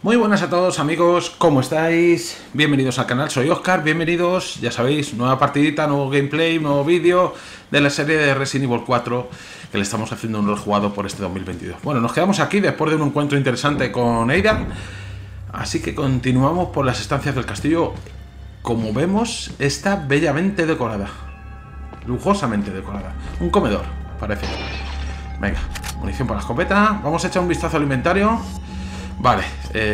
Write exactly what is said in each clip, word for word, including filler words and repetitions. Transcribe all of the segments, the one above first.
Muy buenas a todos amigos, ¿cómo estáis? Bienvenidos al canal, soy Oscar, bienvenidos, ya sabéis, nueva partidita, nuevo gameplay, nuevo vídeo de la serie de Resident Evil cuatro que le estamos haciendo un rejugado por este dos mil veintidós. Bueno, nos quedamos aquí después de un encuentro interesante con Ada, así que continuamos por las estancias del castillo. Como vemos, está bellamente decorada, lujosamente decorada, un comedor, parece. Venga, munición para la escopeta, vamos a echar un vistazo al inventario. Vale,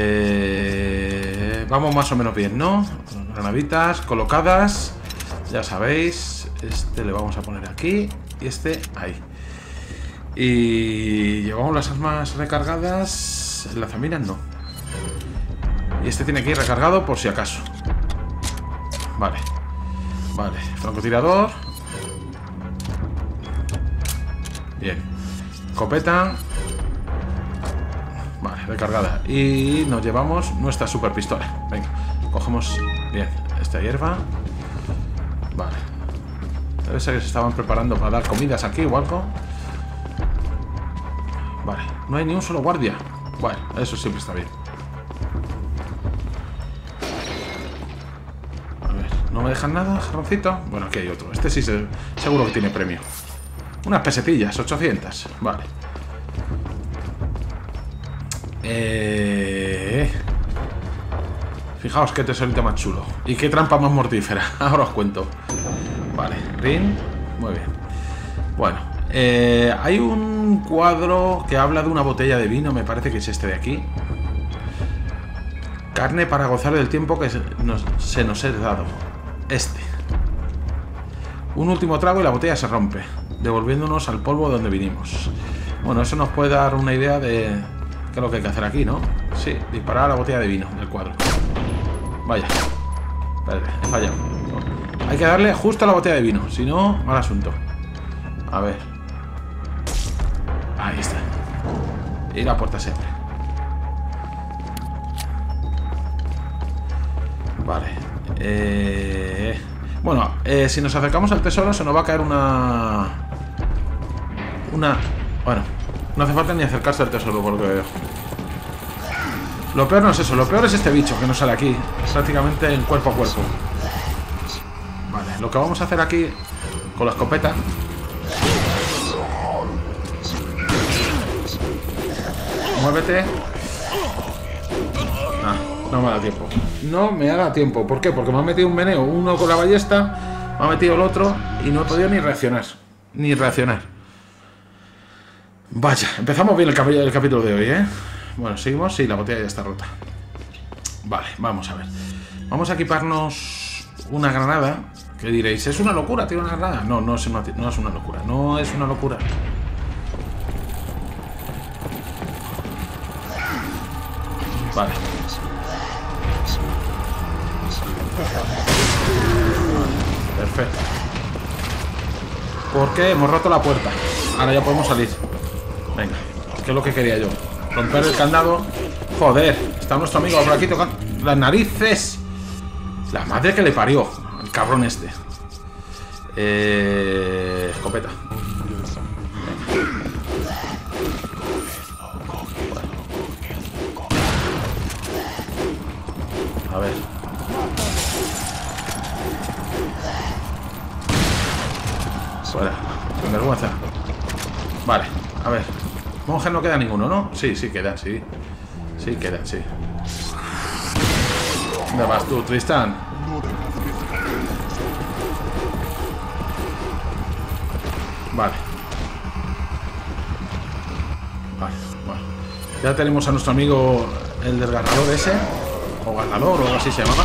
eh, vamos más o menos bien, ¿no? Granaditas colocadas, ya sabéis. Este le vamos a poner aquí y este ahí. Y llevamos las armas recargadas. El lanzaminas no. Y este tiene que ir recargado por si acaso. Vale, vale, francotirador. Bien, escopeta. Vale, recargada. Y nos llevamos nuestra super pistola. Venga, cogemos bien esta hierba. Vale. Debe ser que se estaban preparando para dar comidas aquí o algo. Vale, no hay ni un solo guardia. Bueno, eso siempre está bien. A ver, ¿no me dejan nada, jarroncito? Bueno, aquí hay otro. Este sí se, seguro que tiene premio. Unas pesetillas, ochocientas. Vale. Eh... Fijaos qué tesorito más chulo. Y qué trampa más mortífera. Ahora os cuento. Vale, rin. Muy bien. Bueno, eh, hay un cuadro que habla de una botella de vino. Me parece que es este de aquí. Carne para gozar del tiempo que se nos, se nos es dado. Este. Un último trago y la botella se rompe, devolviéndonos al polvo de donde vinimos. Bueno, eso nos puede dar una idea de qué es lo que hay que hacer aquí, ¿no? Sí, disparar a la botella de vino del cuadro. Vaya. Espérate, he fallado. Hay que darle justo a la botella de vino, si no, mal asunto. A ver. Ahí está. Y la puerta siempre. Vale. Eh... Bueno, eh, si nos acercamos al tesoro se nos va a caer una... Una... Bueno, no hace falta ni acercarse al tesoro por lo que veo. Lo peor no es eso, lo peor es este bicho que nos sale aquí, prácticamente en cuerpo a cuerpo. Vale, lo que vamos a hacer aquí con la escopeta. Muévete. Ah, no me da tiempo. No me da tiempo. ¿Por qué? Porque me ha metido un meneo, uno con la ballesta, me ha metido el otro y no he podido ni reaccionar. Ni reaccionar. Vaya, empezamos bien el, cap el capítulo de hoy, ¿eh? Bueno, seguimos. Sí, la botella ya está rota. Vale, vamos a ver. Vamos a equiparnos una granada. ¿Qué diréis? ¿Es una locura, tío, una granada? No, no es una, no es una locura. No es una locura. Vale. Perfecto. Porque hemos roto la puerta. Ahora ya podemos salir. Venga, que es lo que quería yo. Romper el candado. Joder, está nuestro amigo por aquí tocando las narices. La madre que le parió el cabrón este. Eh... Escopeta. A ver. Fuera. Sin vergüenza. Vale, a ver. Monjes no queda ninguno, ¿no? Sí, sí quedan, sí. Sí quedan, sí. ¿Dónde vas tú, Tristán? Vale. Vale, bueno. Ya tenemos a nuestro amigo el desgarrador ese. O ganador, o algo así se llamaba.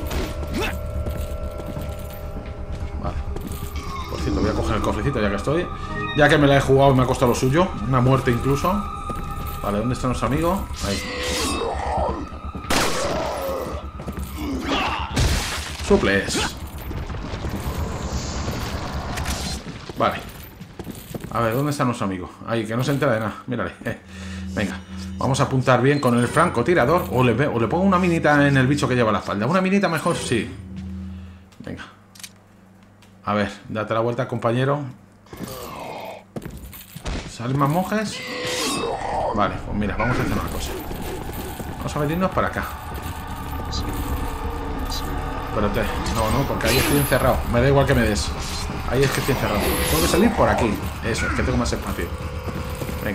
Vale. Por cierto, voy a coger el cofrecito ya que estoy. Ya que me la he jugado y me ha costado lo suyo. Una muerte incluso. Vale, ¿dónde está nuestro amigo? Ahí. Suples. Vale. A ver, ¿dónde está nuestro amigo? Ahí, que no se entera de nada. Mírale. Eh. Venga. Vamos a apuntar bien con el francotirador. O le, o le pongo una minita en el bicho que lleva a la espalda. ¿Una minita mejor? Sí. Venga. A ver, date la vuelta, compañero. ¿Salen más monjes? Vale, pues mira, vamos a hacer una cosa. Vamos a venirnos para acá. Espérate. No, no, porque ahí estoy encerrado. Me da igual que me des. Ahí es que estoy encerrado. Tengo que salir por aquí. Eso, es que tengo más espacio. Venga.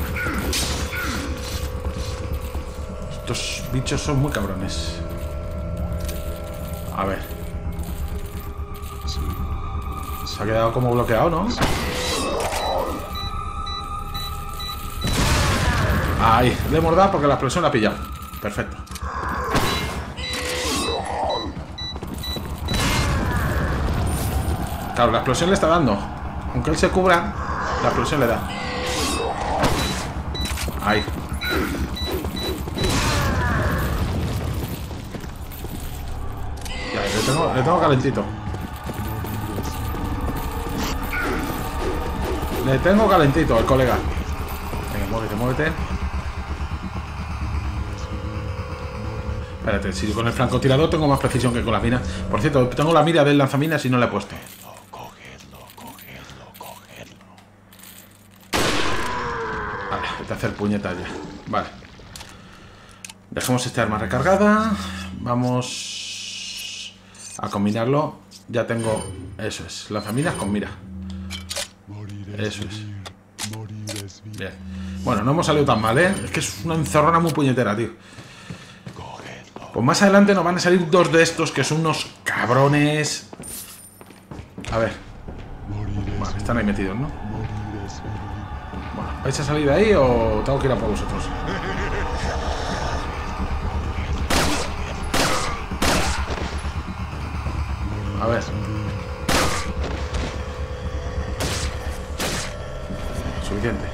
Estos bichos son muy cabrones. A ver. Se ha quedado como bloqueado, ¿no? Ahí, le hemos dado porque la explosión la ha pillado. Perfecto. Claro, la explosión le está dando. Aunque él se cubra, la explosión le da. Ahí. Ya, le tengo, le tengo calentito. Le tengo calentito al colega. Venga, muévete, muévete. Espérate, si con el francotirador tengo más precisión que con la mina. Por cierto, tengo la mira del lanzaminas y no la he puesto. Vale, hay que hacer puñetas ya. Vale. Dejemos esta arma recargada. Vamos a combinarlo. Ya tengo... Eso es, lanzaminas con mira. Eso es. Bien. Bueno, no hemos salido tan mal, ¿eh? Es que es una encerrona muy puñetera, tío. Pues más adelante nos van a salir dos de estos que son unos cabrones. A ver. Vale, están ahí metidos, ¿no? Bueno, ¿vais a salir de ahí o tengo que ir a por vosotros? A ver. Suficiente.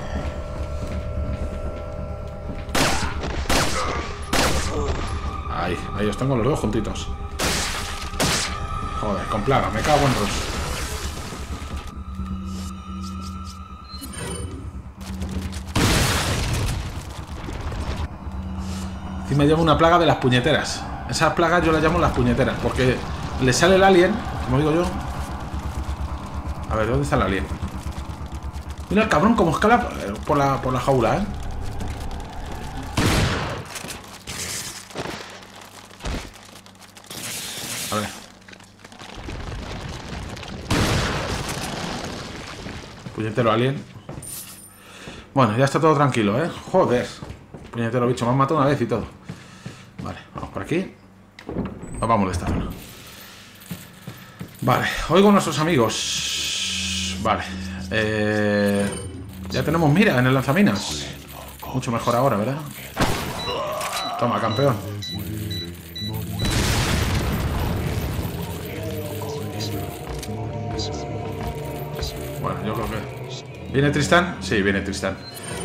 Ahí, ahí os tengo los dos juntitos. Joder, con plaga, me cago en Rus. Encima llevo una plaga de las puñeteras. Esas plagas yo las llamo las puñeteras, porque le sale el alien, como digo yo. A ver, ¿dónde está el alien? Mira el cabrón como escala por la, por la jaula, ¿eh? A ver. Puñetero alien. Bueno, ya está todo tranquilo, ¿eh? Joder. Puñetero bicho, me han matado una vez y todo. Vale, vamos por aquí. Nos vamos de esta zona. Vale, oigo a nuestros amigos. Vale. Eh, ya tenemos mira en el lanzaminas. Mucho mejor ahora, ¿verdad? Toma, campeón. Bueno, yo creo que... ¿Viene Tristán? Sí, viene Tristán.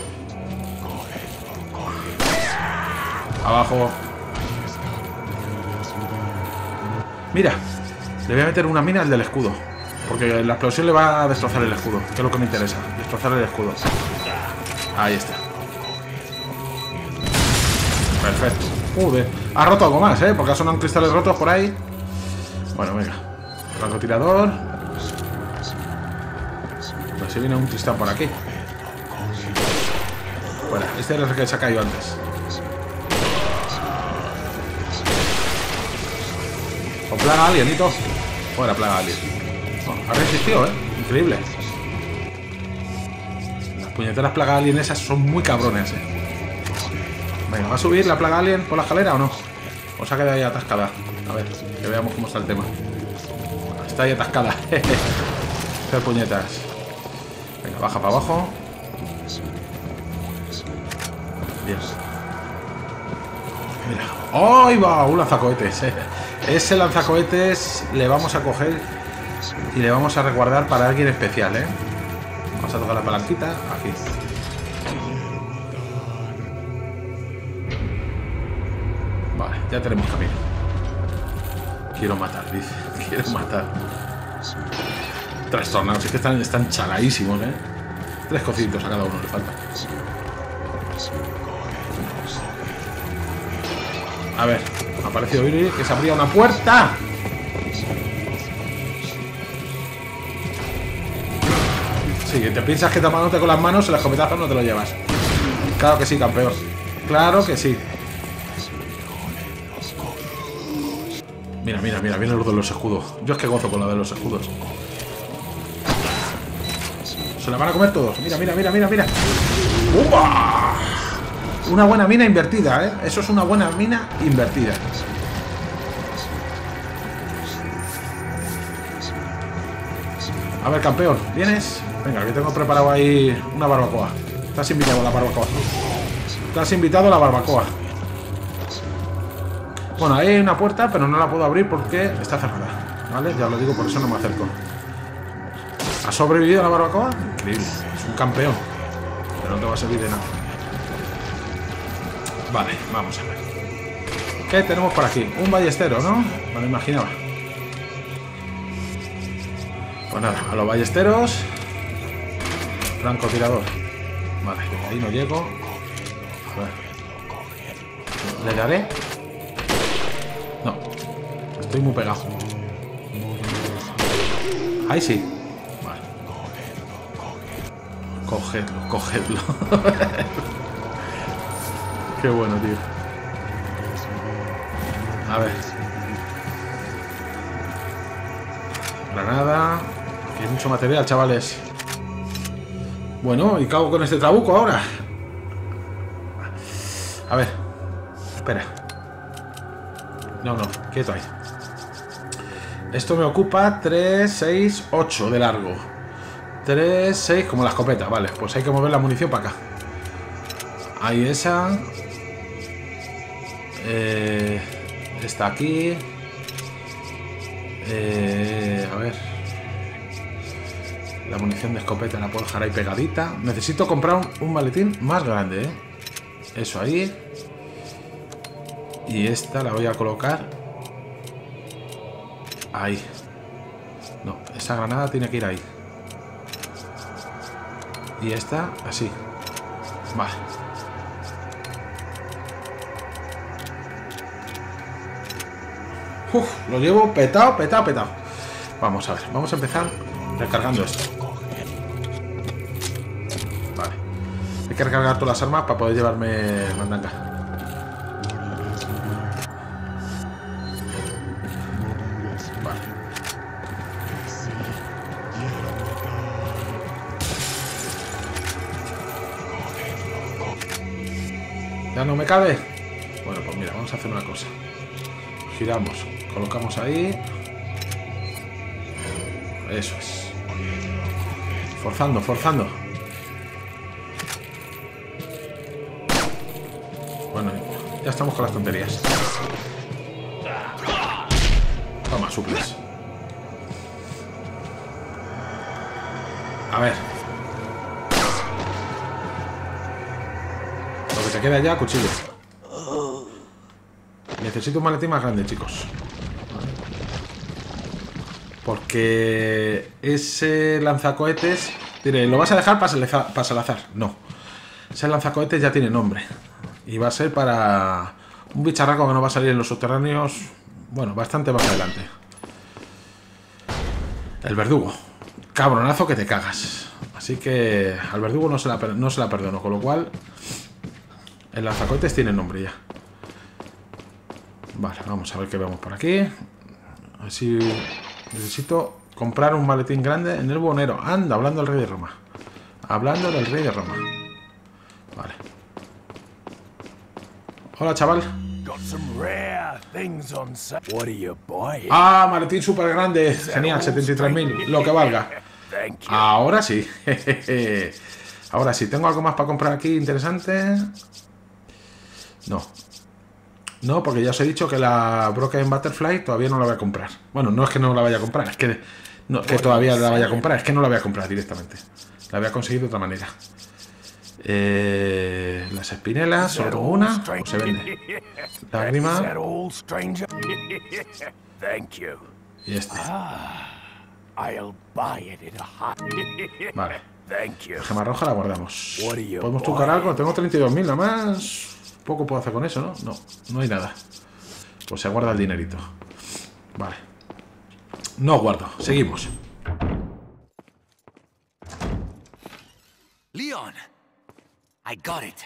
Abajo. Mira, le voy a meter una mina al del escudo, porque la explosión le va a destrozar el escudo, que es lo que me interesa. Destrozar el escudo. Ahí está. Perfecto. Joder, ha roto algo más, ¿eh? Porque son cristales rotos por ahí. Bueno, venga. Francotirador. Pues si viene un Tristán por aquí. Bueno, este era el que se ha caído antes. O plaga alienito. Fuera plaga alien. Oh, ha resistido, ¿eh? Increíble. Las puñeteras plaga alien esas son muy cabrones, ¿eh? Venga, ¿va a subir la plaga alien por la escalera o no? O se ha quedado ahí atascada. A ver, que veamos cómo está el tema. Está ahí atascada. Hacer puñetas. Venga, baja para abajo. Bien. Mira. ¡Oh, ahí va! Un lanzacohetes. Ese lanzacohetes le vamos a coger y le vamos a resguardar para alguien especial, ¿eh? Vamos a tocar la palanquita. Aquí. Vale, ya tenemos camino. Quiero matar, dice. Quiero matar. Trastornados. Es que están, están chaladísimos, ¿eh? Tres cocitos a cada uno le falta. A ver, ha aparecido Uri, que se abría una puerta. Sí, te piensas que tapándote con las manos, el escopetazo no te lo llevas. Claro que sí, campeón. Claro que sí. Mira, mira, mira, viene lo de los escudos. Yo es que gozo con lo de los escudos. Se la van a comer todos. Mira, mira, mira, mira, mira. ¡Uah! Una buena mina invertida, ¿eh? Eso es una buena mina invertida. A ver, campeón, ¿vienes? Venga, que tengo preparado ahí una barbacoa. Estás invitado a la barbacoa. Estás invitado a la barbacoa. Bueno, ahí hay una puerta, pero no la puedo abrir porque está cerrada. ¿Vale? Ya lo digo, por eso no me acerco. ¿Ha sobrevivido a la barbacoa? Increíble. Es un campeón. Pero no te va a servir de nada. Vale, vamos a ver. ¿Qué tenemos por aquí? Un ballestero, ¿no? Me lo imaginaba. Pues nada, a los ballesteros. Francotirador. Vale, ahí no llego. A ver. ¿Le daré? No. Estoy muy pegado. Ahí sí. Vale. Cogedlo, cogedlo. Qué bueno, tío. A ver. Granada. Aquí hay mucho material, chavales. Bueno, y cago con este trabuco ahora. A ver. Espera. No, no, quieto ahí. Esto me ocupa tres, seis, ocho de largo. tres, seis, como la escopeta. Vale, pues hay que mover la munición para acá. Ahí esa. Eh, está aquí. Eh, a ver. La munición de escopeta la puedo dejar ahí pegadita. Necesito comprar un, un maletín más grande, ¿eh? Eso ahí. Y esta la voy a colocar ahí. No, esa granada tiene que ir ahí. Y esta así. Vale. Uf, lo llevo petado, petado, petado. Vamos a ver, vamos a empezar recargando esto. Vale. Hay que recargar todas las armas para poder llevarme mandanga. Vale. ¿Ya no me cabe? Bueno, pues mira, vamos a hacer una cosa. Giramos, colocamos ahí. Eso es. Forzando, forzando. Bueno, ya estamos con las tonterías. Toma, suples. A ver. Lo que te queda ya, cuchillo. Necesito un maletín más grande, chicos. Porque ese lanzacohetes... Diré, ¿lo vas a dejar para Salazar? No. Ese lanzacohetes ya tiene nombre. Y va a ser para un bicharraco que no va a salir en los subterráneos. Bueno, bastante más adelante. El verdugo. Cabronazo que te cagas. Así que al verdugo no se la, no se la perdono. Con lo cual, el lanzacohetes tiene nombre ya. Vale, vamos a ver qué vemos por aquí. Así... Necesito comprar un maletín grande en el buhonero. Anda, hablando del rey de Roma. Hablando del rey de Roma. Vale. Hola, chaval. Ah, maletín súper grande. Genial, setenta y tres mil. Lo que valga. Ahora sí. Ahora sí. ¿Tengo algo más para comprar aquí interesante? No. No, porque ya os he dicho que la Broken Butterfly todavía no la voy a comprar. Bueno, no es que no la vaya a comprar, es que, no, que todavía la vaya a comprar, es que no la voy a comprar directamente. La voy a conseguir de otra manera. Eh, las espinelas, solo tengo una, o se vende. Lágrima. Y este. Vale. La gema roja la guardamos. ¿Podemos trucar algo? Tengo treinta y dos mil nada más. Poco puedo hacer con eso, ¿no? No, no hay nada. Pues se guarda el dinerito. Vale. No guardo. Seguimos. Leon, I got it.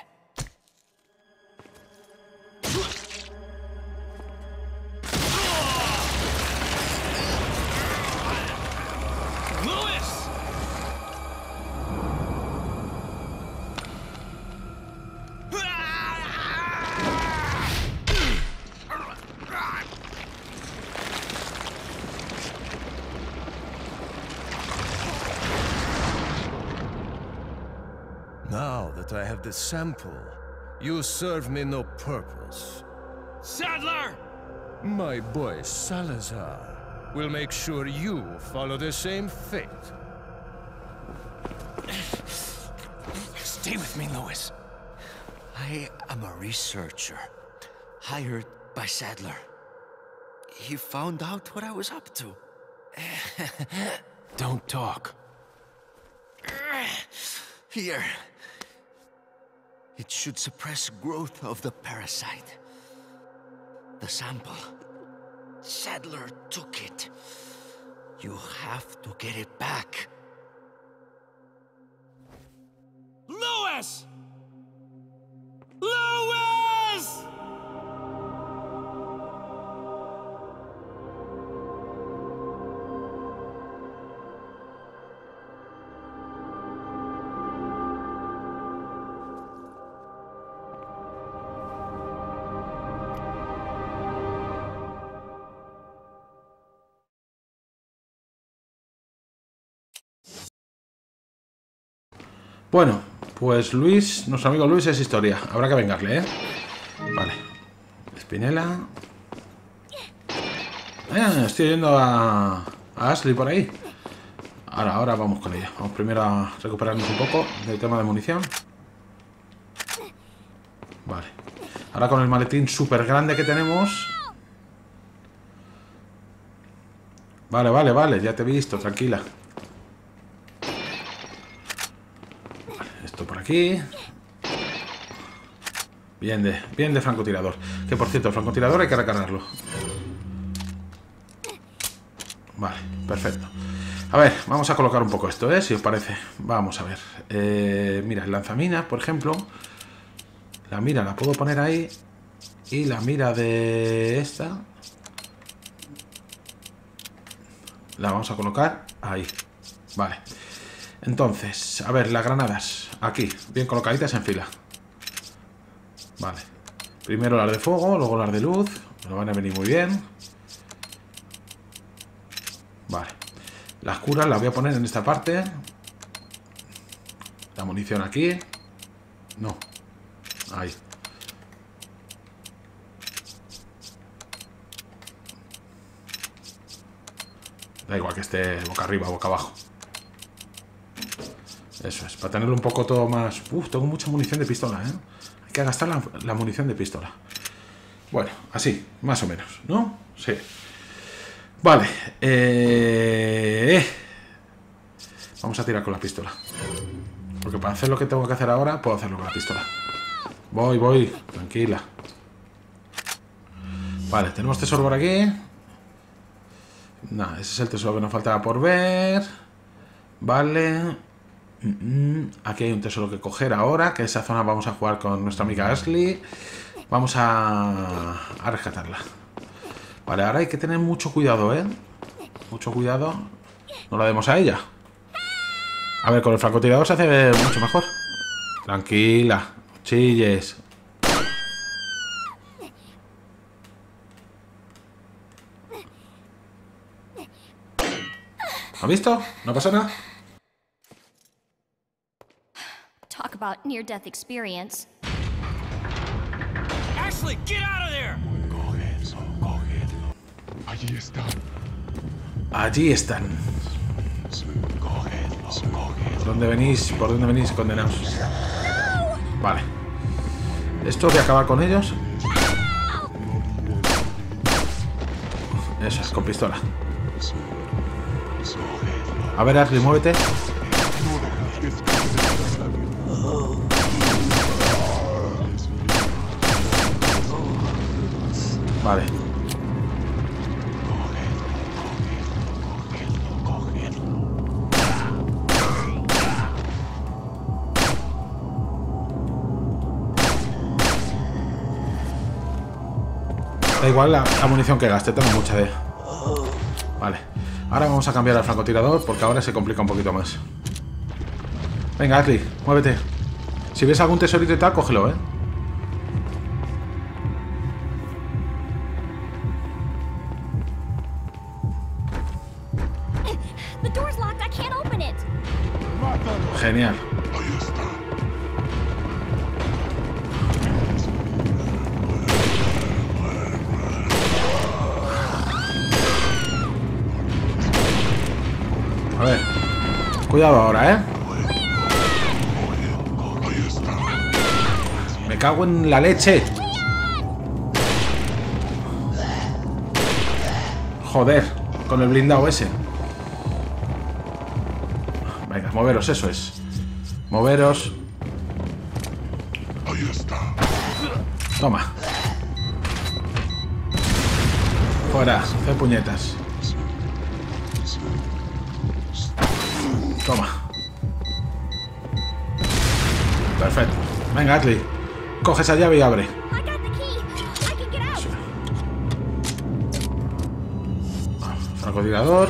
Now that I have the sample, you serve me no purpose. Sadler! My boy Salazar will make sure you follow the same fate. Stay with me, Lewis. I am a researcher, hired by Sadler. He found out what I was up to. Don't talk. Here. It should suppress growth of the parasite. The sample. Sadler took it. You have to get it back. Lewis! Lewis! Bueno, pues Luis, nuestro amigo Luis es historia. Habrá que vengarle, ¿eh? Vale. Spinella. Eh, estoy yendo a, a Ashley por ahí. Ahora, ahora vamos con ella. Vamos primero a recuperarnos un poco del tema de munición. Vale. Ahora con el maletín súper grande que tenemos. Vale, vale, vale. Ya te he visto, tranquila. Por aquí. Bien de, bien de francotirador. Que por cierto, el francotirador hay que recargarlo. Vale, perfecto. A ver, vamos a colocar un poco esto, ¿eh? Si os parece. Vamos a ver. Eh, mira, el lanzaminas, por ejemplo. La mira la puedo poner ahí. Y la mira de esta la vamos a colocar ahí. Vale. Entonces, a ver, las granadas. Aquí, bien colocaditas en fila. Vale. Primero las de fuego, luego las de luz. Me van a venir muy bien. Vale. Las curas las voy a poner en esta parte. La munición aquí. No. Ahí. Da igual que esté boca arriba, boca abajo. Eso es, para tenerlo un poco todo más... Uf, tengo mucha munición de pistola, ¿eh? Hay que gastar la, la munición de pistola. Bueno, así, más o menos, ¿no? Sí. Vale. Eh... Vamos a tirar con la pistola. Porque para hacer lo que tengo que hacer ahora, puedo hacerlo con la pistola. Voy, voy, tranquila. Vale, tenemos tesoro por aquí. Nah, ese es el tesoro que nos faltaba por ver. Vale. Aquí hay un tesoro que coger ahora, que esa zona vamos a jugar con nuestra amiga Ashley. Vamos a, a rescatarla. Vale, ahora hay que tener mucho cuidado, ¿eh? Mucho cuidado. No la demos a ella. A ver, con el francotirador se hace mucho mejor. Tranquila, no chilles. ¿Has visto? No pasa nada. Talk about near-death experience. Ashley, get out of there! Allí están. Allí están. ¿Por dónde venís? ¿Por dónde venís, condenados? Vale. Esto de acabar con ellos. Eso es, con pistola. A ver, Ashley, muévete. Vale. Da igual la, la munición que gaste, tengo mucha de... Vale. Ahora vamos a cambiar al francotirador porque ahora se complica un poquito más. Venga, Ashley, muévete. Si ves algún tesorito y tal, cógelo, ¿eh? The door's locked. I can't open it. Genial. Cuidado ahora, ¿eh? Me cago en la leche. Joder, con el blindado ese. Venga, moveros, eso es. Moveros. Toma. Fuera, hacer puñetas. Toma. Perfecto. Venga, Ashley. Coge esa llave y abre. Francotirador.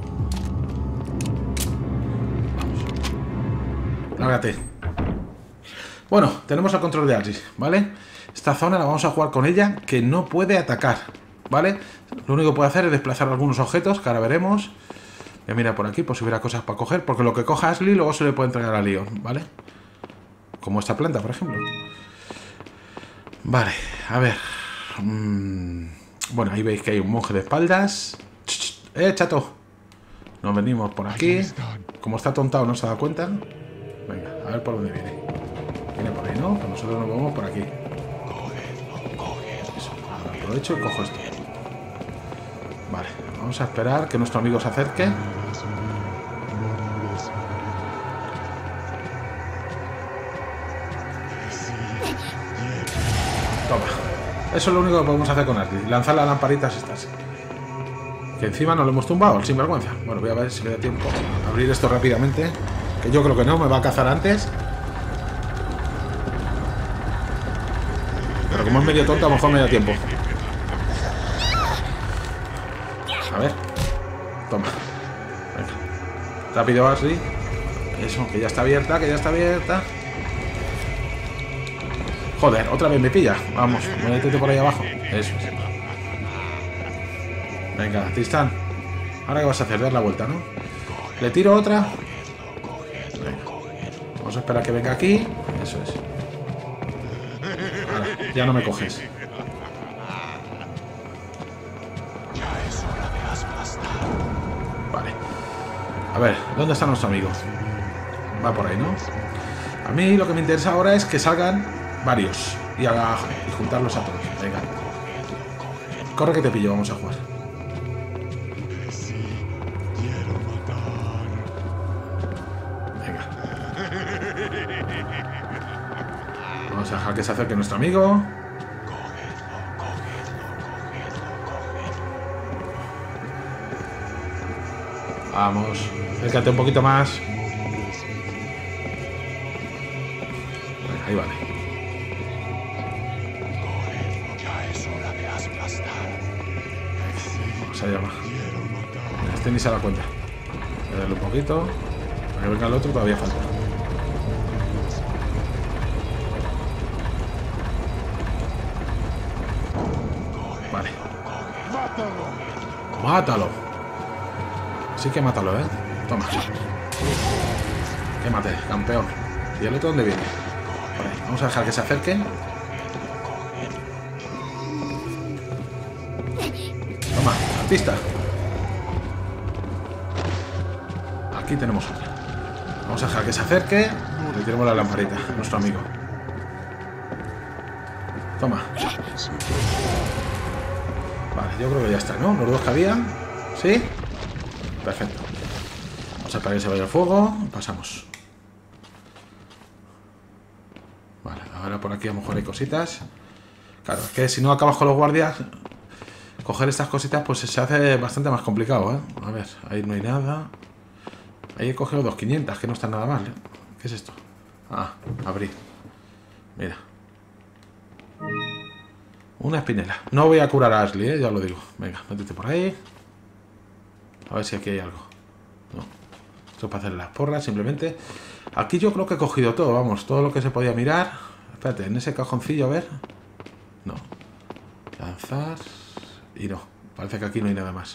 Vamos. Lárgate. Bueno, tenemos el control de Ashley, ¿vale? Esta zona la vamos a jugar con ella, que no puede atacar, ¿vale? Lo único que puede hacer es desplazar algunos objetos, que ahora veremos. Voy a mirar por aquí, por si hubiera cosas para coger, porque lo que coja Ashley luego se le puede entregar a Leon, ¿vale? Como esta planta, por ejemplo. Vale, a ver. Mm, bueno, ahí veis que hay un monje de espaldas. ¡Eh, chato! Nos venimos por aquí. Como está tontado, no se da cuenta. Venga, a ver por dónde viene. Viene por ahí, ¿no? Pues nosotros nos vamos por aquí. Eso, ahora aprovecho y cojo esto. Vale, vamos a esperar que nuestro amigo se acerque. Toma. Eso es lo único que podemos hacer con Ashley. Lanzar las lamparitas estas. Que encima nos lo hemos tumbado, el sinvergüenza. Bueno, voy a ver si me da tiempo a abrir esto rápidamente. Que yo creo que no, me va a cazar antes. Pero como es medio tonto, a lo mejor me da tiempo. A ver. Toma. Venga. Rápido, Ashley. Eso, que ya está abierta, que ya está abierta. Joder, otra vez me pilla. Vamos, métete por ahí abajo. Eso es. Venga, Tristán. Ahora qué vas a hacer, dar la vuelta, ¿no? Le tiro otra. Venga. Vamos a esperar a que venga aquí. Eso es. Ahora, ya no me coges. Vale. A ver, ¿dónde está nuestro amigo? Va por ahí, ¿no? A mí lo que me interesa ahora es que salgan varios y, haga, y juntarlos a todos. Venga. Corre que te pillo, vamos a jugar. Venga. Vamos a dejar que se acerque nuestro amigo. Vamos, acércate un poquito más. Ahí vale. Vamos a llamar. Este ni se da cuenta. Voy a darle un poquito. Para que venga el otro todavía falta. Vale. Mátalo. Sí que mátalo, ¿eh? Toma. Que mate, campeón. ¿Y el otro dónde viene? Vale, vamos a dejar que se acerque. Toma, artista. Aquí tenemos otra. Vamos a dejar que se acerque. Le tiramos la lamparita a nuestro amigo. Toma. Vale, yo creo que ya está, ¿no? Los dos que había. ¿Sí? Perfecto. Vamos a esperar que se vaya el fuego. Pasamos. Vale, ahora por aquí a lo mejor hay cositas. Claro, es que si no acabas con los guardias, coger estas cositas pues se hace bastante más complicado, ¿eh? A ver, ahí no hay nada. Ahí he cogido dos quinientas, que no está nada mal, ¿eh? ¿Qué es esto? Ah, abrí. Mira. Una espinela. No voy a curar a Ashley, ¿eh? Ya lo digo. Venga, métete por ahí. A ver si aquí hay algo. No. Esto es para hacer las porras, simplemente. Aquí yo creo que he cogido todo, vamos. Todo lo que se podía mirar. Espérate, en ese cajoncillo, a ver. No. Lanzar. Y no. Parece que aquí no hay nada más.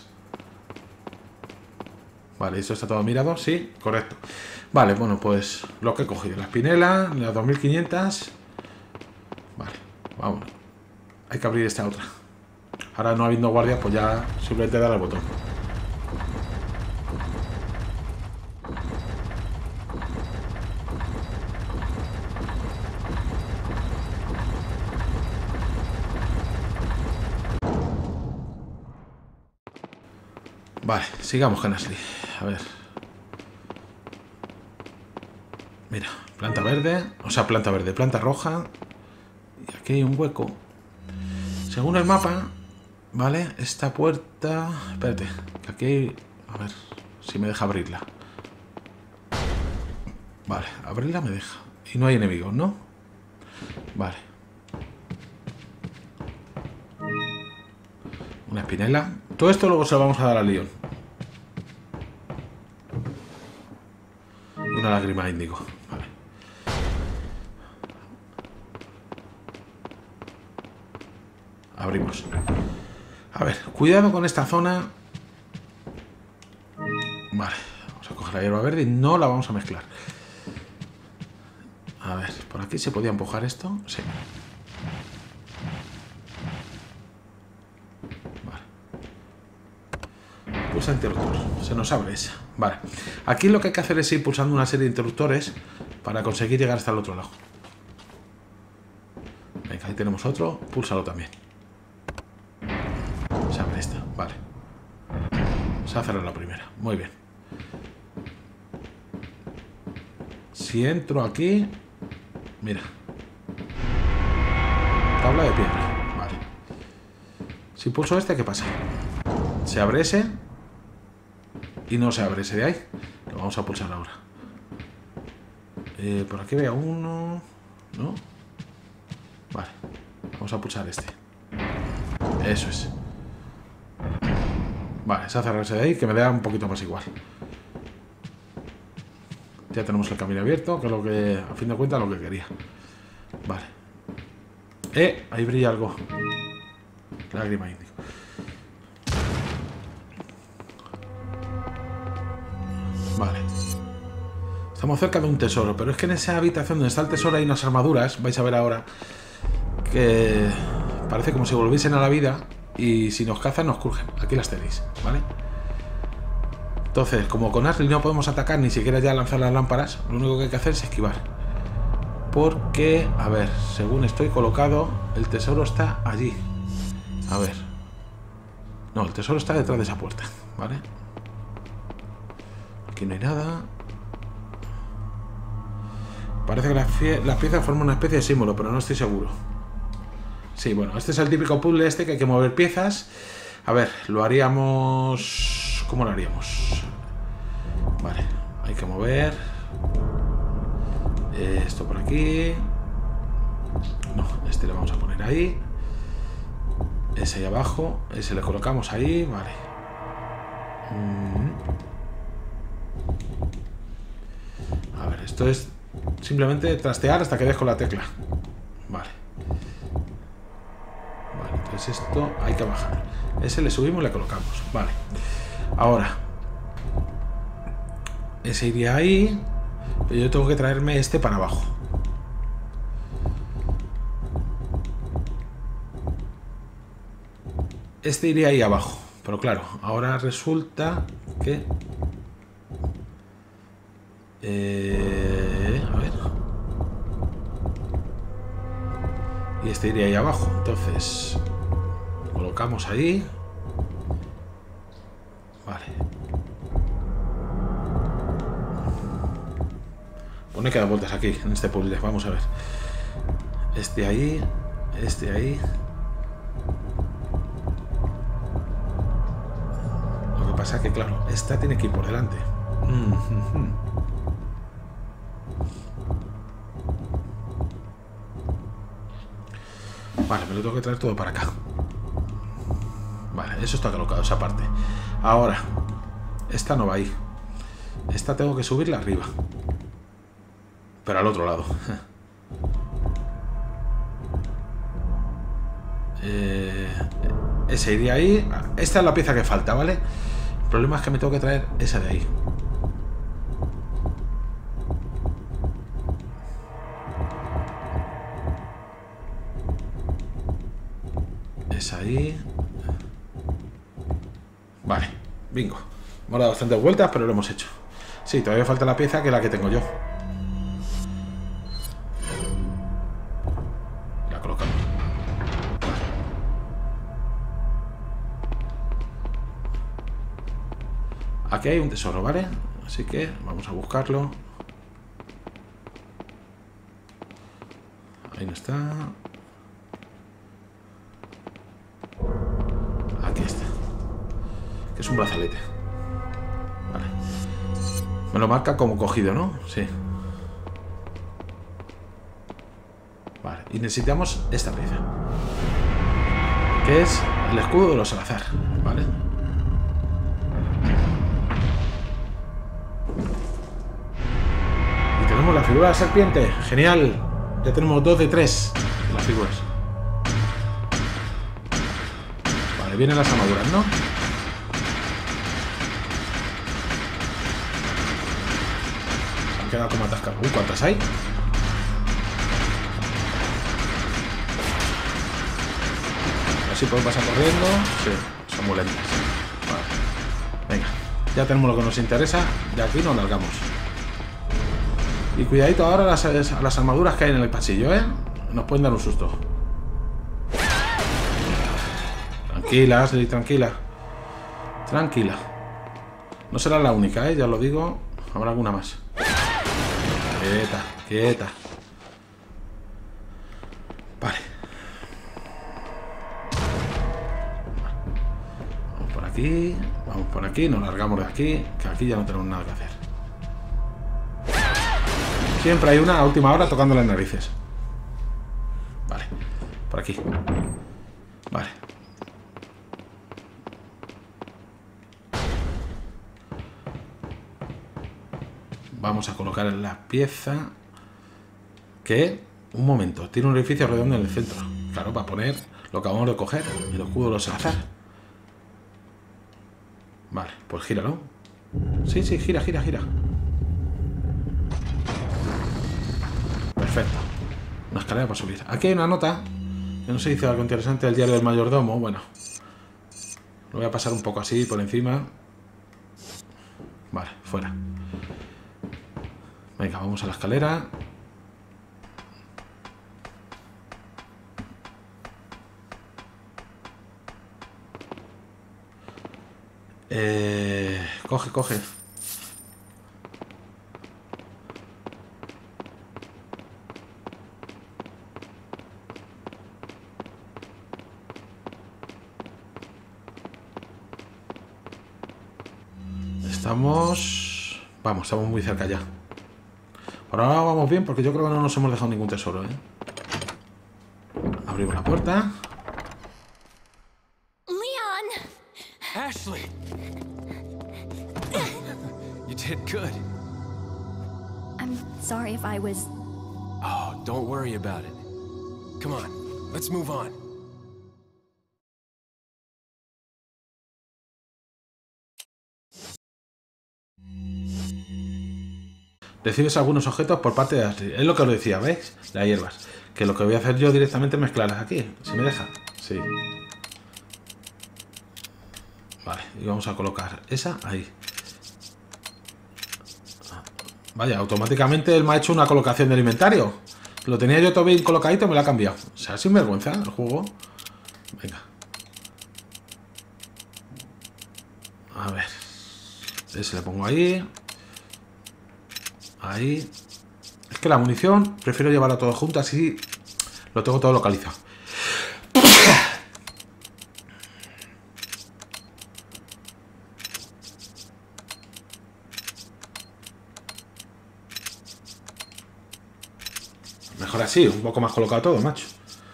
Vale, ¿esto está todo mirado? Sí, correcto. Vale, bueno, pues lo que he cogido. La espinela, las dos mil quinientas. Vale, vamos. Hay que abrir esta otra. Ahora no habiendo guardias, pues ya simplemente dar al botón. Vale, sigamos con Ashley. A ver. Mira, planta verde. O sea, planta verde, planta roja. Y aquí hay un hueco. Según el mapa, ¿vale? Esta puerta... Espérate, que aquí hay... A ver, si me deja abrirla. Vale, abrirla me deja. Y no hay enemigos, ¿no? Vale. Una espinela. Todo esto luego se lo vamos a dar a Leon. Una lágrima índigo. Vale. Abrimos. A ver, cuidado con esta zona. Vale, vamos a coger la hierba verde y no la vamos a mezclar. A ver, ¿por aquí se podía empujar esto? Sí. Vale. Pulsa interruptor. Se nos abre esa. Vale. Aquí lo que hay que hacer es ir pulsando una serie de interruptores para conseguir llegar hasta el otro lado. Venga, ahí tenemos otro. Púlsalo también. Se abre esta. Vale. Se ha cerrado la primera. Muy bien. Si entro aquí... Mira. Tabla de piedra. Vale. Si pulso este, ¿qué pasa? Se abre ese. Y no se abre ese de ahí. Lo vamos a pulsar ahora. Eh, por aquí veo uno. ¿No? Vale. Vamos a pulsar este. Eso es. Vale, se ha cerrado ese de ahí, que me da un poquito más igual. Ya tenemos el camino abierto, que es lo que, a fin de cuentas, lo que quería. Vale. Eh, ahí brilla algo. Lágrima índigo. Vale. Estamos cerca de un tesoro, pero es que en esa habitación donde está el tesoro hay unas armaduras, vais a ver ahora, que parece como si volviesen a la vida y si nos cazan nos crujen. Aquí las tenéis, ¿vale? Entonces, como con Ashley no podemos atacar ni siquiera ya lanzar las lámparas, lo único que hay que hacer es esquivar. Porque, a ver, según estoy colocado, el tesoro está allí. A ver. No, el tesoro está detrás de esa puerta, ¿vale? Aquí no hay nada. Parece que las, las piezas forman una especie de símbolo, pero no estoy seguro. Sí, bueno, este es el típico puzzle este que hay que mover piezas. A ver, lo haríamos... ¿Cómo lo haríamos? Vale, hay que mover esto por aquí. No, este le vamos a poner ahí. Ese ahí abajo. Ese le colocamos ahí, vale. A ver, esto es simplemente trastear hasta que des con la tecla. Vale. Vale, entonces esto hay que bajar. Ese le subimos y le colocamos. Vale. Ahora, ese iría ahí, pero yo tengo que traerme este para abajo. Este iría ahí abajo, pero claro, ahora resulta que... Eh, a ver... Y este iría ahí abajo, entonces... Colocamos ahí... Vale. Pone que da vueltas aquí, en este puzzle. Vamos a ver. Este ahí. Este ahí. Lo que pasa es que, claro, esta tiene que ir por delante. Mm-hmm. Vale, me lo tengo que traer todo para acá. Vale, eso está colocado, esa parte. Ahora, esta no va ahí. Esta tengo que subirla arriba. Pero al otro lado. eh, ese iría ahí. Esta es la pieza que falta, ¿vale? El problema es que me tengo que traer esa de ahí. Esa ahí. Vale, bingo. Hemos dado bastantes vueltas, pero lo hemos hecho. Sí, todavía falta la pieza que es la que tengo yo. La colocamos. aquí hay un tesoro, ¿vale? Así que vamos a buscarlo. Ahí no está. Aquí está. Que es un brazalete. Vale. Me lo marca como cogido, ¿no? Sí. Vale. Y necesitamos esta pieza. Que es el escudo de los Salazar. Vale. Y tenemos la figura de la serpiente. Genial. Ya tenemos dos de tres las figuras. Vale, vienen las armaduras, ¿no? Se han quedado como atascados. Uy, ¿cuántas hay? A ver si puedo pasar corriendo. Sí, son muy lentas. Vale. Venga, ya tenemos lo que nos interesa. De aquí nos largamos. Y cuidadito ahora a las, a las armaduras que hay en el pasillo, ¿eh? Nos pueden dar un susto. Tranquila, Ashley, tranquila. Tranquila. No será la única, ¿eh? Ya lo digo. Habrá alguna más. Quieta, quieta. Vale. Vamos por aquí. Vamos por aquí. Nos largamos de aquí. Que aquí ya no tenemos nada que hacer. Siempre hay una a última hora tocando las narices. Vale. Por aquí. Vale. Vamos a colocar la pieza. Que, un momento, tiene un edificio redondo en el centro. Claro, para poner lo que acabamos de coger. El escudo de los Salazar. Vale, pues gíralo. Sí, sí, gira, gira, gira. Perfecto. Una escalera para subir. Aquí hay una nota. Que no se dice algo interesante del diario del mayordomo. Bueno. Lo voy a pasar un poco así por encima. Vale, fuera. Venga, vamos a la escalera. Eh, coge, coge. Estamos... Vamos, estamos muy cerca ya. Por ahora vamos bien porque yo creo que no nos hemos dejado ningún tesoro, ¿eh? Abrimos la puerta. Leon! Ashley! You did good. I'm sorry if I was... Oh, don't worry about it. Come on, let's move on. Recibes algunos objetos por parte de Ashley. Es lo que os decía, ¿veis? Las hierbas. Que lo que voy a hacer yo directamente es mezclarlas aquí. Si me deja. Sí. Vale. Y vamos a colocar esa ahí. Vaya, automáticamente él me ha hecho una colocación de inventario. Lo tenía yo todo bien colocadito y me lo ha cambiado. O sea, sin vergüenza el juego. Venga. A ver. Ese le pongo ahí. Ahí. Es que la munición prefiero llevarla todo junto, así lo tengo todo localizado. Mejor así, un poco más colocado todo, macho.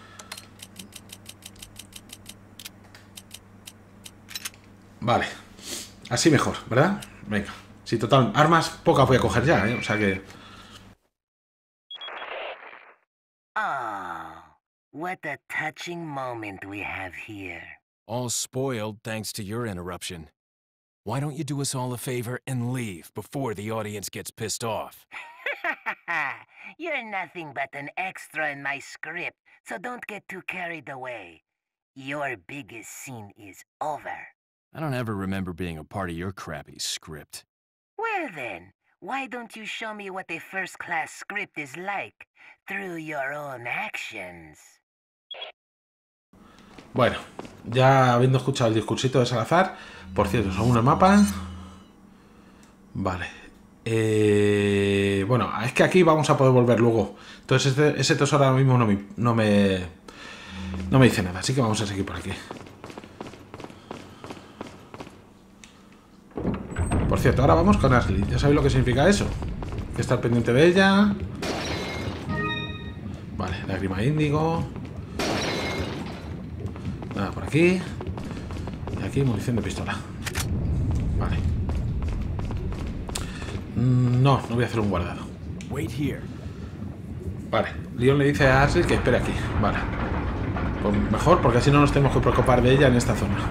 Vale. Así mejor, ¿verdad? Venga. Sí, total, armas pocas voy a coger ya, ¿eh? O sea que... Oh, what a touching moment we have here. All spoiled thanks to your interruption. Why don't you do us all a favor and leave before the audience gets pissed off? You're nothing but an extra in my script, so don't get too carried away. Your biggest scene is over. I don't ever remember being a part of your crappy script. Well then, why don't you show me what a first-class script is like through your own actions? Bueno, ya habiendo escuchado el discursito de Salazar, por cierto, son unos mapas. Vale. Eh, bueno, es que aquí vamos a poder volver luego. Entonces este, ese tesoro ahora mismo no me, no me no me dice nada. Así que vamos a seguir por aquí. Por cierto, ahora vamos con Ashley. ¿Ya sabéis lo que significa eso? Hay que estar pendiente de ella. Vale, lágrima índigo. Nada por aquí. Y aquí munición de pistola. Vale. No, no voy a hacer un guardado. Wait here. Vale, Leon le dice a Ashley que espere aquí. Vale. Pues mejor, porque así no nos tenemos que preocupar de ella en esta zona.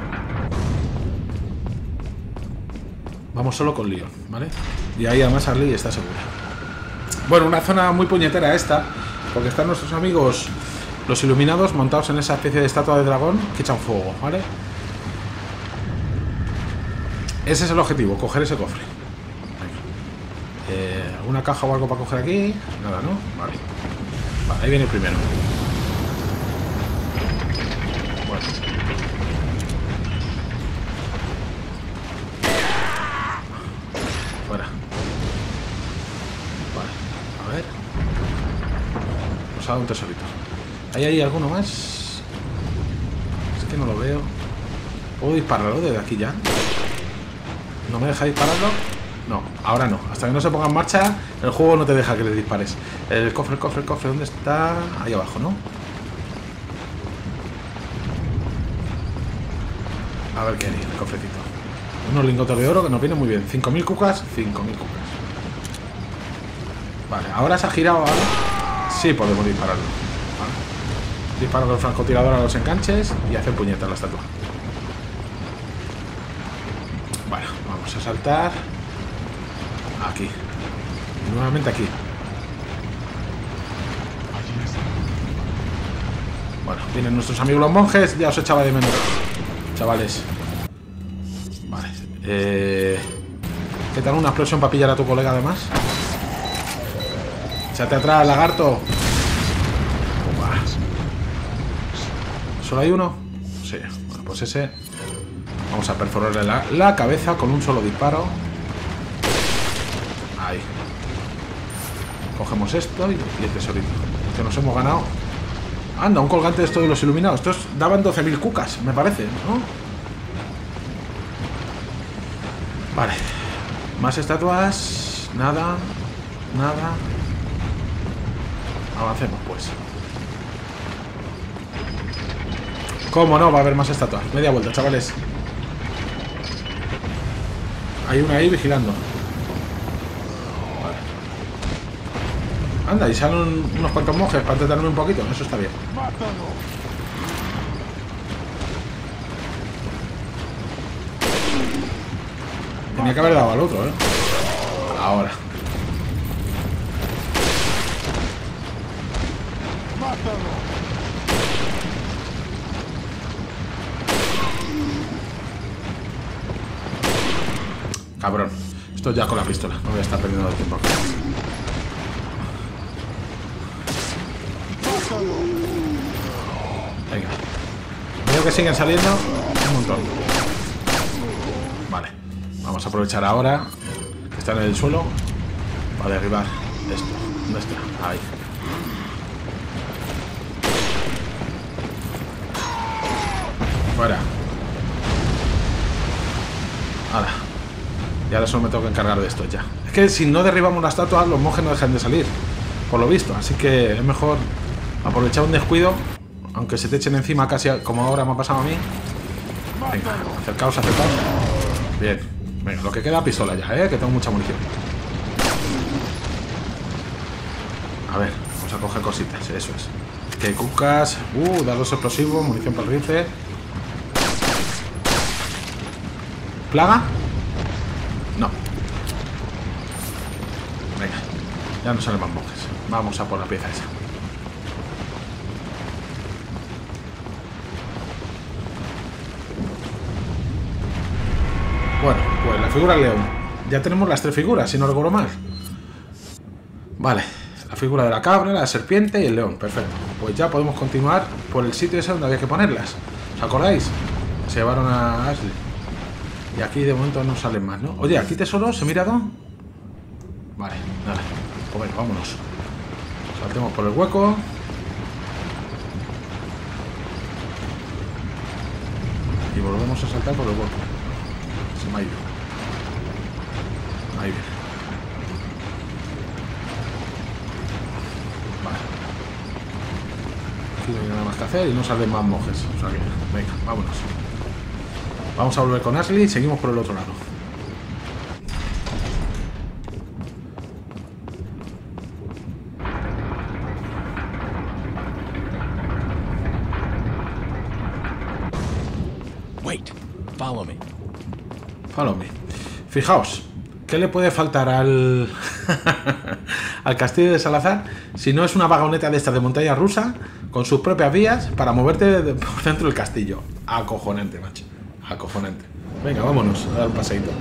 Vamos solo con Leon, ¿vale? Y ahí además Ashley está segura. Bueno, una zona muy puñetera esta, porque están nuestros amigos los iluminados montados en esa especie de estatua de dragón que echan fuego, ¿vale? Ese es el objetivo, coger ese cofre. Eh, ¿Alguna caja o algo para coger aquí? Nada, ¿no? Vale. Vale, ahí viene el primero. Bueno. Fuera. Vale, a ver. Nos ha dado un tesorito. ¿Hay ahí alguno más? Es que no lo veo. ¿Puedo dispararlo desde aquí ya? ¿No me deja dispararlo? No, ahora no. Hasta que no se ponga en marcha, el juego no te deja que le dispares. El cofre, el cofre, el cofre, ¿dónde está? Ahí abajo, ¿no? A ver qué hay en el cofrecito. Unos lingotes de oro que nos vienen muy bien. cinco mil cucas, cinco mil cucas. Vale, ahora se ha girado. Ahora sí podemos dispararlo. ¿Vale? Disparo con el francotirador a los enganches y hacer puñetas a la estatua. Bueno, vamos a saltar. Aquí. Y nuevamente aquí. Bueno, vienen nuestros amigos los monjes. Ya os echaba de menos, chavales. Vale. Eh... ¿Qué tal una explosión para pillar a tu colega además? Échate atrás, lagarto. Opa. ¿Solo hay uno? Sí. Bueno, pues ese... Vamos a perforarle la, la cabeza con un solo disparo. Ahí. Cogemos esto y, y el tesorito. Que nos hemos ganado. Anda, un colgante de esto de los iluminados. Estos daban doce mil cucas, me parece, ¿no? Vale. Más estatuas. Nada. Nada. Avancemos, pues. ¿Cómo no? Va a haber más estatuas. Media vuelta, chavales. Hay una ahí vigilando. Vale. Anda, y salen unos cuantos monjes para entretenerme un poquito. Eso está bien. Tenía que haber dado al otro, ¿eh? Ahora. Cabrón. Esto ya con la pistola. No voy a estar perdiendo el tiempo aquí. Venga. Veo que siguen saliendo un montón. Vale. Vamos a aprovechar ahora que están en el suelo para derribar esto. ¿Dónde está? Ahí. Fuera. Ahora. Y ahora solo me tengo que encargar de esto ya. Es que si no derribamos la estatua, los monjes no dejan de salir. Por lo visto. Así que es mejor aprovechar un descuido. Aunque se te echen encima casi como ahora me ha pasado a mí. Venga, acercaos, acercaos. Bien. Venga, lo que queda pistola ya, ¿eh? Que tengo mucha munición. A ver, vamos a coger cositas. Eso es. Que cucas. Uh, dados explosivos. Munición para el rifle. ¿Plaga? No. Venga. Ya no salen más monjes. Vamos a por la pieza esa. Bueno, pues la figura del león. Ya tenemos las tres figuras, si no recuerdo mal. Vale. La figura de la cabra, la serpiente y el león. Perfecto. Pues ya podemos continuar por el sitio ese donde había que ponerlas. ¿Os acordáis? Se llevaron a Ashley. Y aquí de momento no salen más, ¿no? Oye, ¿aquí tesoros? ¿He mirado? Vale, nada. Pues venga, vámonos. Saltemos por el hueco. Y volvemos a saltar por el hueco. Se me ha ido. Ahí viene. Vale. Aquí no hay nada más que hacer y no salen más monjes. O sea que, venga, vámonos. Vamos a volver con Ashley y seguimos por el otro lado. Wait, follow me. Follow me. Fijaos, ¿qué le puede faltar al al castillo de Salazar si no es una vagoneta de estas de montaña rusa con sus propias vías para moverte de- por dentro del castillo? Acojonante, macho. Acojonante. Venga, vámonos a dar un paseíto.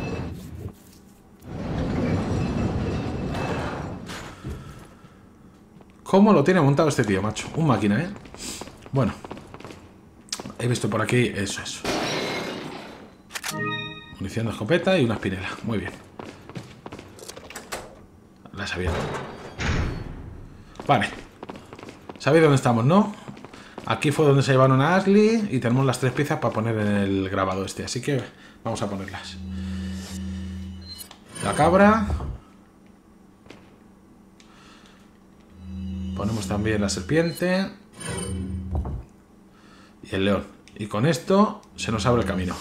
¿Cómo lo tiene montado este tío, macho? Un máquina, ¿eh? Bueno. He visto por aquí... Eso, eso. Munición de escopeta y una espinela. Muy bien. La sabía. Vale. ¿Sabéis dónde estamos, no? Aquí fue donde se llevaron a Ashley y tenemos las tres piezas para poner en el grabado este. Así que vamos a ponerlas. La cabra. Ponemos también la serpiente. Y el león. Y con esto se nos abre el camino.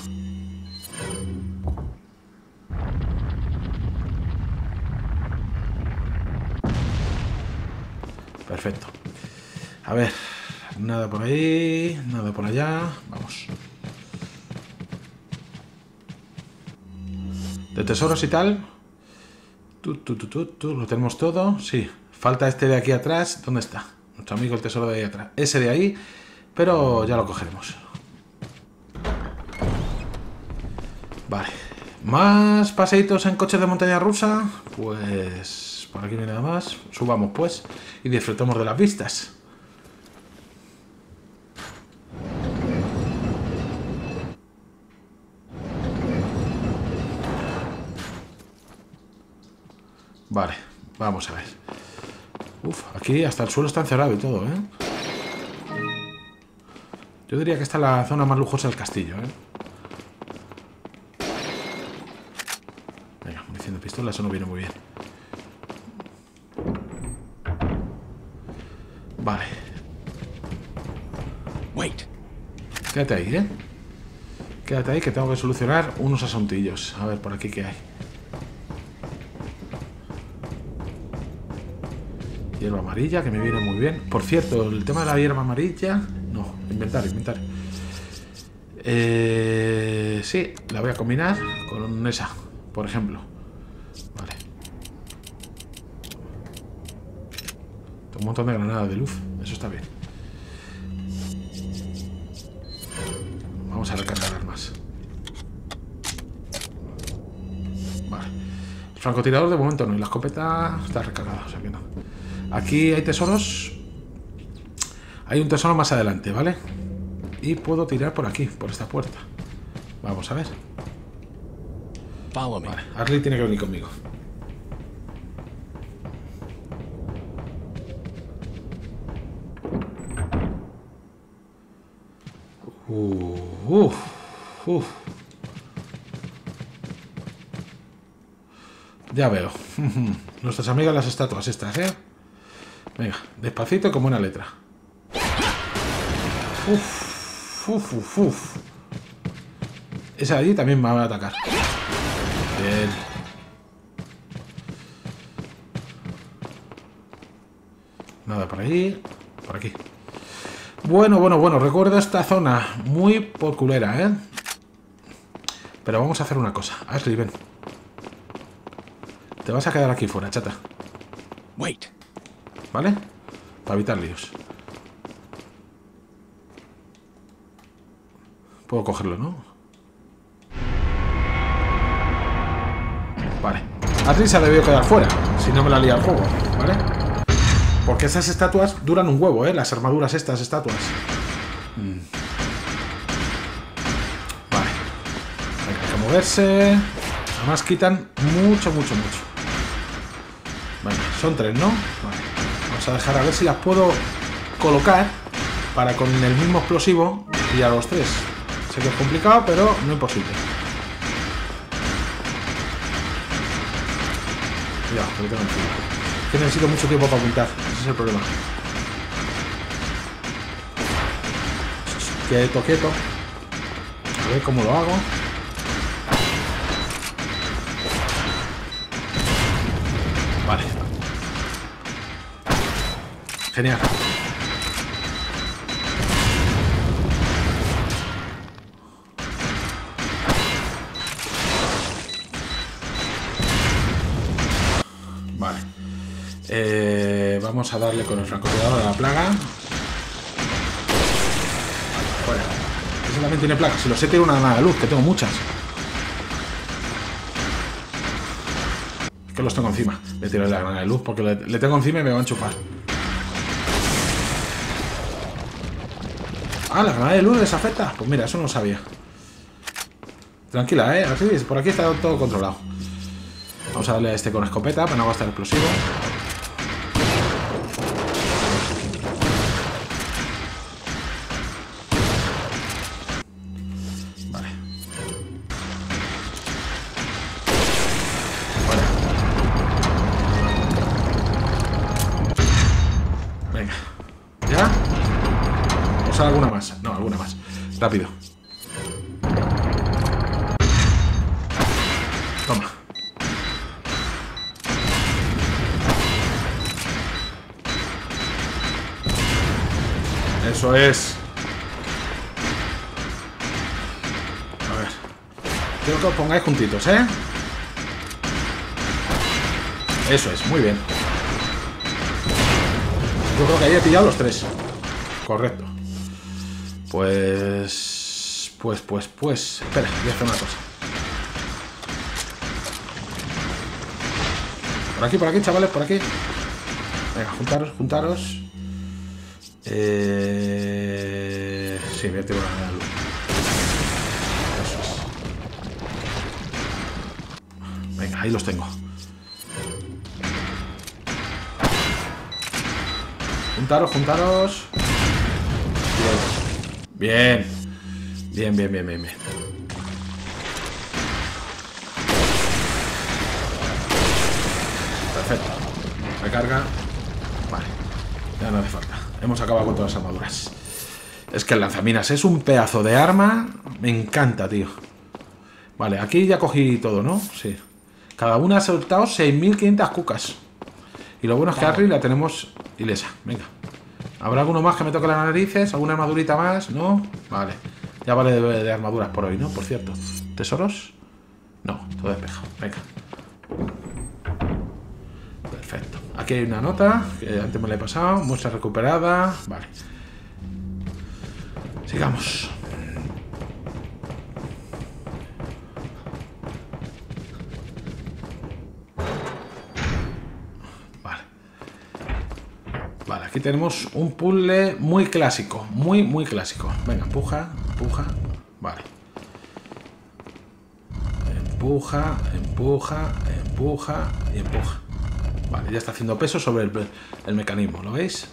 Perfecto. A ver. Nada por ahí. Nada por allá. Vamos. De tesoros y tal. Tú, tú, tú, tú, tú. Lo tenemos todo. Sí. Falta este de aquí atrás. ¿Dónde está? Nuestro amigo el tesoro de ahí atrás. Ese de ahí. Pero ya lo cogeremos. Vale. ¿Más paseitos en coches de montaña rusa? Pues... por aquí no hay nada más. Subamos, pues. Y disfrutemos de las vistas. Vale. Vamos a ver. Uf, aquí hasta el suelo está encerrado y todo, ¿eh? Yo diría que esta es la zona más lujosa del castillo, ¿eh? Venga, munición de pistola, eso no viene muy bien. Vale. Wait. Quédate ahí, ¿eh? Quédate ahí que tengo que solucionar unos asuntillos. A ver, por aquí qué hay. Hierba amarilla, que me viene muy bien. Por cierto, el tema de la hierba amarilla... No, inventar, inventar. Eh, sí, la voy a combinar con esa, por ejemplo. Vale. Tengo un montón de granadas de luz. Eso está bien. Vamos a recargar armas. Vale. El francotirador de momento no. Y la escopeta está recargada, o sea que no. Aquí hay tesoros. Hay un tesoro más adelante, ¿vale? Y puedo tirar por aquí, por esta puerta. Vamos a ver. Follow me. Vale, Ashley tiene que venir conmigo. Uh, uf, uf. Ya veo. Nuestras amigas las estatuas estas, ¿eh? Venga, despacito con buena letra. Uf, uf, uf, uf. Esa de allí también me va a atacar. Bien. Nada por ahí. Por aquí. Bueno, bueno, bueno. Recuerdo esta zona muy porculera, ¿eh? Pero vamos a hacer una cosa. Ashley, ven. Te vas a quedar aquí fuera, chata. Wait. ¿Vale? Para evitar líos. Puedo cogerlo, ¿no? Vale. Ashley se ha debido quedar fuera. Si no me la lía el juego, ¿vale? Porque esas estatuas duran un huevo, ¿eh? Las armaduras estas estatuas. Mm. Vale. Venga, hay que moverse. Además quitan mucho, mucho, mucho. Vale, son tres, ¿no? Vale. Vamos a dejar a ver si las puedo colocar para con el mismo explosivo y a los tres. Sé que es complicado, pero no imposible. Cuidado, que lo tengo encima. Es que necesito mucho tiempo para apuntar. Ese es el problema. Quieto, quieto. A ver cómo lo hago. Vale. Genial. Vale. Eh, vamos a darle con el francotirador a la plaga. Fuera. Ese también tiene plagas. Si lo sé, tiene una granada de luz, que tengo muchas. Es que los tengo encima. Le tiro la granada de luz porque le, le tengo encima y me va a enchufar. Ah, la granada de luz les afecta. Pues mira, eso no lo sabía. Tranquila, eh. Así, por aquí está todo controlado. Vamos a darle a este con escopeta para no gastar explosivo. Vale. Vale. Venga. ¿Ya? ¿O sale alguna más? No, alguna más. Rápido. Toma. Eso es. A ver. Quiero que os pongáis juntitos, ¿eh? Eso es, muy bien. Yo creo que ahí he pillado los tres. Correcto. Pues... Pues, pues, pues... Espera, voy a hacer una cosa. Por aquí, por aquí, chavales, por aquí. Venga, juntaros, juntaros. Eh... Sí, voy a tirar una luz. Eso es. Venga, ahí los tengo. Juntaros, juntaros. Bien. Bien, bien, bien, bien, bien. Perfecto. Recarga. Vale. Ya no hace falta. Hemos acabado con todas las armaduras. Es que el lanzaminas es un pedazo de arma. Me encanta, tío. Vale, aquí ya cogí todo, ¿no? Sí. Cada una ha soltado seis mil quinientas cucas. Y lo bueno es que Harry la tenemos ilesa. Venga. ¿Habrá alguno más que me toque las narices? ¿Alguna armadurita más? ¿No? Vale. Ya vale de, de armaduras por hoy, ¿no? Por cierto. ¿Tesoros? No, todo despejado. Venga. Perfecto. Aquí hay una nota que antes me la he pasado. Muestra recuperada. Vale. Sigamos. Vale. Vale, aquí tenemos un puzzle muy clásico. Muy, muy clásico. Venga, empuja, empuja. Vale. Empuja, empuja, empuja y empuja. Vale, ya está haciendo peso sobre el, el mecanismo, ¿lo veis?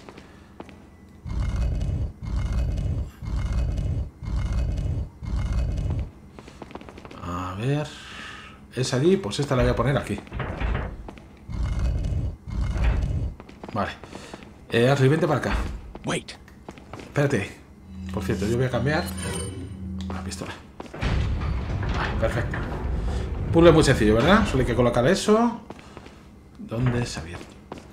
A ver... Es allí, pues esta la voy a poner aquí. Vale. Eh, Harry, vente para acá. Wait. Espérate. Por cierto, yo voy a cambiar la pistola. Vale, perfecto. Puzzle muy sencillo, ¿verdad? Solo hay que colocar eso. ¿Dónde se ha abierto?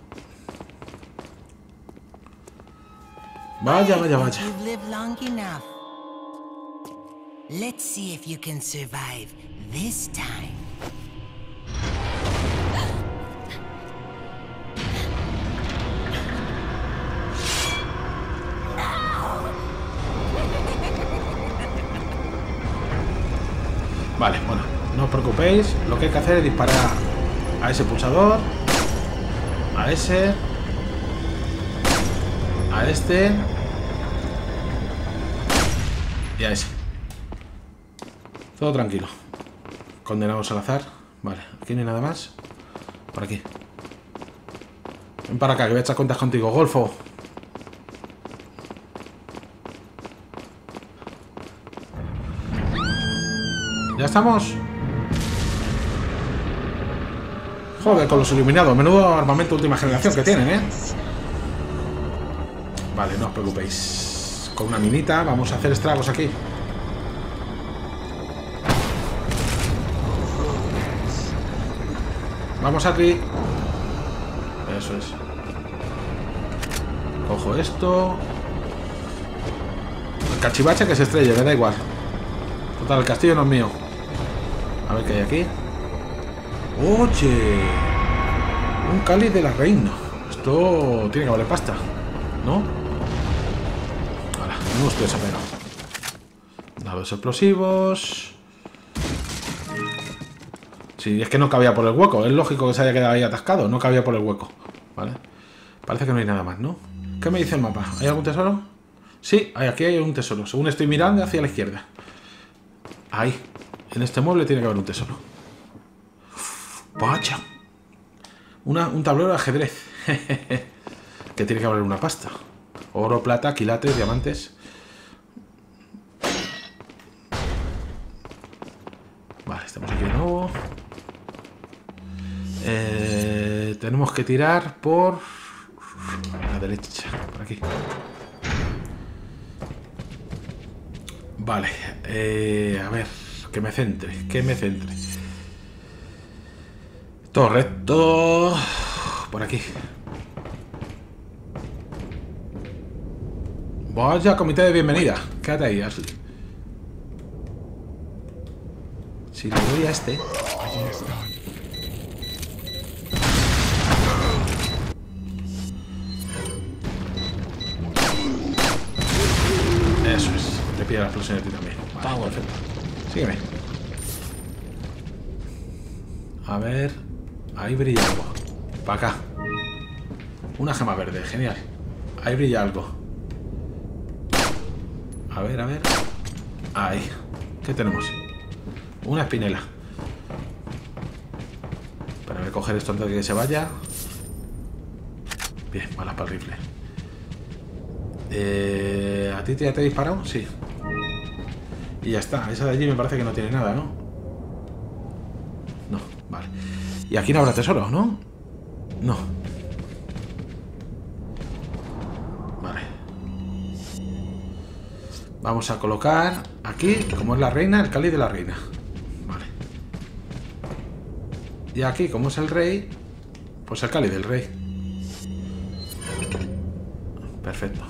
Vaya, vaya, vaya. You've lived long enough. Let's see if you can survive this time. Vale, bueno, no os preocupéis. Lo que hay que hacer es disparar a ese pulsador, a ese, a este y a ese. Todo tranquilo. condenados al azar. Vale, aquí no hay nada más. Por aquí. Ven para acá, que voy a echar cuentas contigo, Golfo. ¿Ya estamos? Joder, con los iluminados. Menudo armamento última generación que tienen, ¿eh? Vale, no os preocupéis. Con una minita vamos a hacer estragos aquí. Vamos aquí. Eso es. Cojo esto. El cachivache que se estrelle, me da igual. Total, el castillo no es mío. A ver qué hay aquí. Oye, un cáliz de la reina. Esto tiene que valer pasta, ¿no? Ahora, no estoy desapegado. Dados explosivos. Sí, es que no cabía por el hueco. Es lógico que se haya quedado ahí atascado. No cabía por el hueco. Vale. Parece que no hay nada más, ¿no? ¿Qué me dice el mapa? ¿Hay algún tesoro? Sí, aquí hay un tesoro. Según estoy mirando hacia la izquierda. Ahí. En este mueble tiene que haber un tesoro. ¡Vaya! Una, un tablero de ajedrez. Que tiene que valer una pasta. Oro, plata, quilates, diamantes. Vale, estamos aquí de nuevo. Eh, tenemos que tirar por la derecha. Por aquí. Vale. Eh, a ver. Que me centre. Que me centre. Todo recto. Por aquí. Vaya, comité de bienvenida. Quédate ahí, Ashley. Si le doy a este. Eso es. Le pilla la explosión a ti también. Vale, perfecto. Sígueme. A ver. Ahí brilla algo. Para acá. Una gema verde, genial. Ahí brilla algo. A ver, a ver. Ahí. ¿Qué tenemos? Una espinela. Para ver, coger esto antes de que se vaya. Bien, balas para el rifle. Eh, ¿A ti ya te he disparado? Sí. Y ya está. Esa de allí me parece que no tiene nada, ¿no? No, vale. Y aquí no habrá tesoro, ¿no? No. Vale. Vamos a colocar aquí, como es la reina, el cáliz de la reina. Vale. Y aquí, como es el rey, pues el cáliz del rey. Perfecto.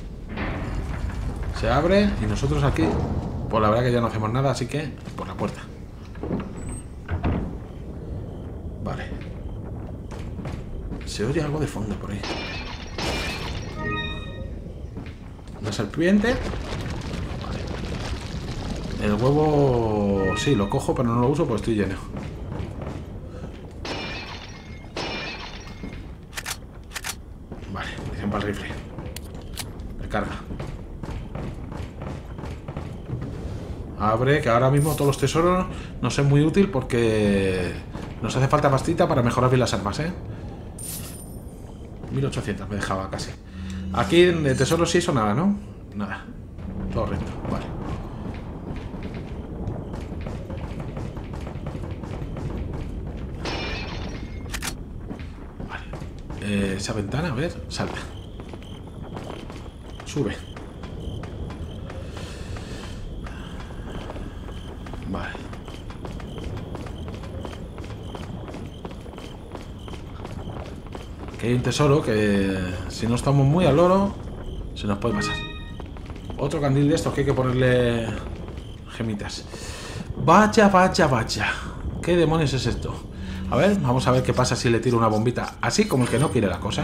Se abre y nosotros aquí, pues la verdad que ya no hacemos nada, así que por la puerta. Vale. Se oye algo de fondo por ahí. Una serpiente. Vale. El huevo... Sí, lo cojo, pero no lo uso porque estoy lleno. Vale, munición para el rifle. Recarga. Abre, que ahora mismo todos los tesoros no son muy útil porque nos hace falta pastita para mejorar bien las armas, ¿eh? mil ochocientos me dejaba casi. Aquí de tesoros sí eso nada, ¿no? Nada. Todo recto, vale. Vale. Eh, esa ventana, a ver, salta. Sube. Vale. Aquí hay un tesoro que si no estamos muy al loro se nos puede pasar. Otro candil de estos que hay que ponerle gemitas. Vaya, vaya, vaya. ¿Qué demonios es esto? A ver, vamos a ver qué pasa si le tiro una bombita así como el que no quiere la cosa.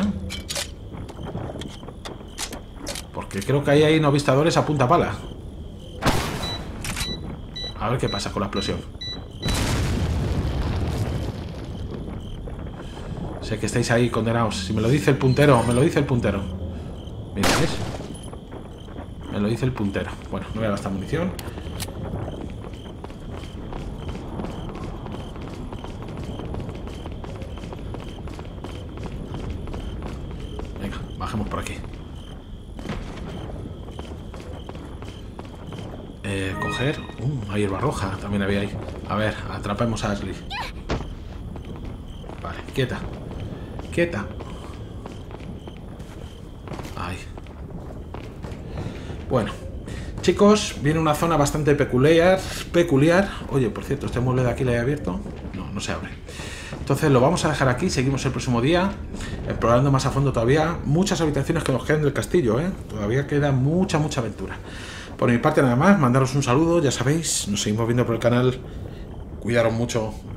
Porque creo que ahí hay novistadores a punta pala. A ver qué pasa con la explosión. Sé que estáis ahí condenados. Si me lo dice el puntero, me lo dice el puntero. Mira, ¿ves? Me lo dice el puntero. Bueno, no voy a gastar munición. bajemos por aquí. Eh, coger... Uh, hay hierba roja, también había ahí. A ver, atrapemos a Ashley. Vale, quieta. Quieta. Ahí. Bueno. Chicos, viene una zona bastante peculiar. Peculiar. Oye, por cierto, este mueble de aquí lo he abierto. No, no se abre. Entonces lo vamos a dejar aquí. Seguimos el próximo día, explorando más a fondo todavía. Muchas habitaciones que nos quedan del castillo, ¿eh? Todavía queda mucha, mucha aventura. Por mi parte nada más, mandaros un saludo, ya sabéis. Nos seguimos viendo por el canal. Cuidaros mucho.